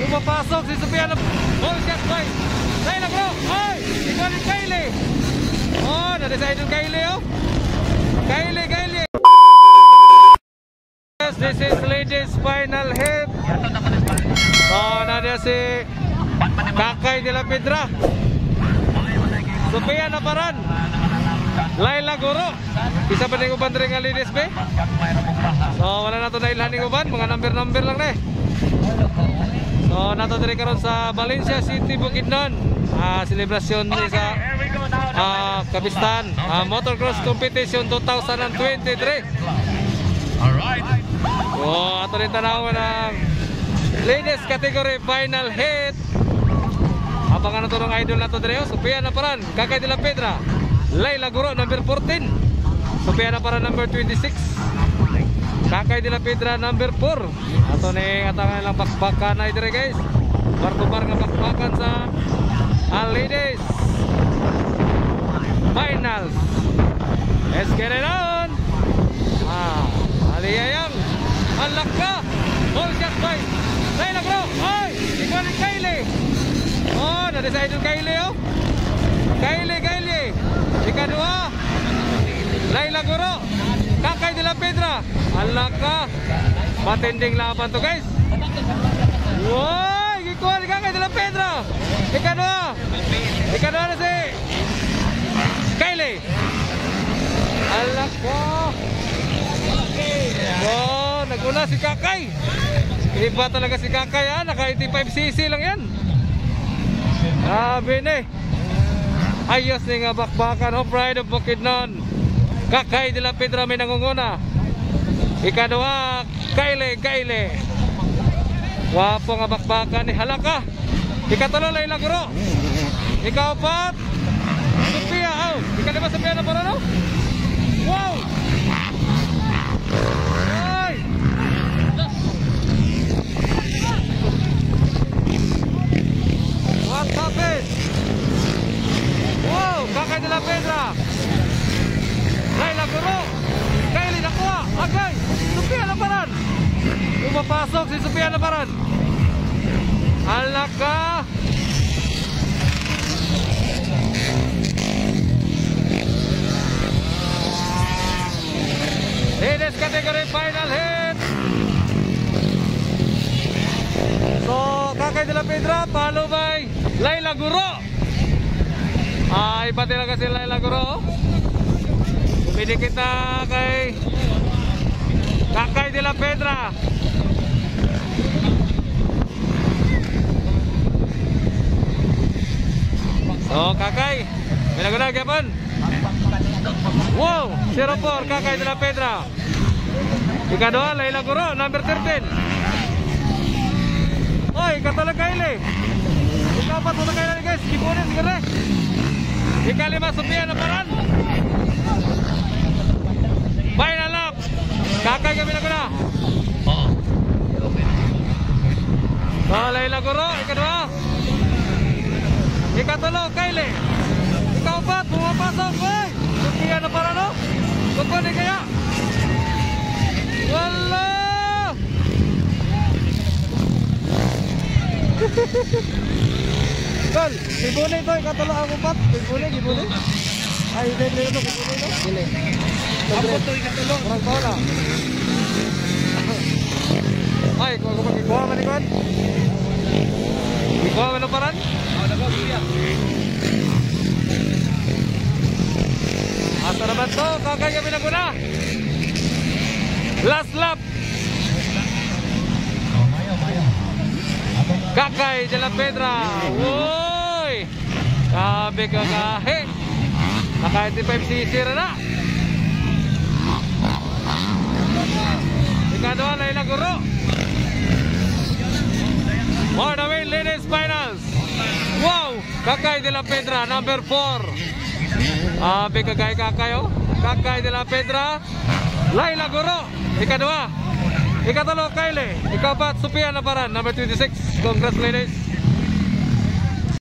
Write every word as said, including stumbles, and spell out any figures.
Pumapasok si Sophia na. Oh, shot boy. Dahil na bro. Ay, ikaw ni Kylie. Oh, na-decide yung Kylie oh. Kylie, Kylie. Yes, this is ladies final hit. Oh, nada si Kakay de la Pedra. Sophia na paran. Laila Guro. Isa pa ning uban diri nga ladies be. So wala na to na ilhan ning uban, mga number-number lang na eh. So nato diri karon sa Valencia City, Bukidnon. Ah, selebrasyon ni sa ah Kabistan ah, Motocross Competition twenty twenty-three. Alright. So ato rin tanawon ang ladies category final hit. Abangan na to ng idol na to diri. Sophia na paran, Kakay de la Pedra. Laila Guro number fourteen. Sophia na paran number twenty-six. Kakay de la Pedra number four. Ato ni atangan lang bakbakan na dire guys. Bar-bar nga bakbakan sa all ladies finals. Let's get it on. Ah, aliyayang alak ka. All shot boy. Laila Guro. Ay, ikaw ni Kylie. Oh, na-decide yung Kylie oh. Kylie, Kylie. Ikadua Laila Guro, Kakay de la Pedra. Alak ka. Matinding laban to guys. Wow, gikuha ni Kakay de la Pedra. Ikadua Ikadua na si Kylie. Alak ka. Oh, naguna si Kakay. Iba talaga si Kakay ha. Naka eighty-five c c lang yan. Sabi ni ayos ni nga bakbakan of Pride of Bukidnon. Kakay de la Pedra may nangunguna. Ikadua Kylie, Kylie. Wapo nga bakbakan ni Halaka. Ikatulo Laila Guro. Ikaapat Sophia. Oh, ikadima Sophia na para no? Wow. Ay. What happened? Wow, Kakay de la Pedra. Laila Guro. Kylie nakuha. Agay. Sophia na paran. Pumapasok si Sophia na paran. Alaka. Ladies category final hit. So, Kakay de la Pedra follow by Laila Guro. Ay, iba talaga si Laila Guro. Pumidikit na kay Kakay de la Pedra. So, Kakay pinaguna gapon. Wow, zero four Kakay de la Pedra. Ikadua Laila Guro number thirteen. Oy, katulog Kylie. Ikapat mo na Kylie guys. Kipunin siguro. Ikalima Sophia na paran. Final lap. Kakay kami na kuna. Oh, Laila Guro. Ikadua. Ikatulo Kylie. Ikaapat pumapasok. Oy, Sophia na paran no. Kukunin kaya. Wala. Tol, gibuli to, ikatulo ang upat. Gibuli, gibuli. Ay, hindi ito, gibuli no? Gili. Ako to, ikatulo. Kurang tola. Ay, kung ako magkikuha man ikon. Ikuha man ang paran? Oo, nagawa siya. Asa naman to, Kakay kami na kuna. Last lap. Kakay de la Pedra. Woy! Sabi ka kahe. Naka eighty-five c c na. Ikadua Laila Guro. For the win, ladies finals. Wow! Kakay de la Pedra number four. Sabi ka kahe Kakay oh. Kakay de la Pedra. Laila Guro. Ikadua. Ikatulo Kylie. Ikapat Sophia na paran number twenty-six. Congrats ladies.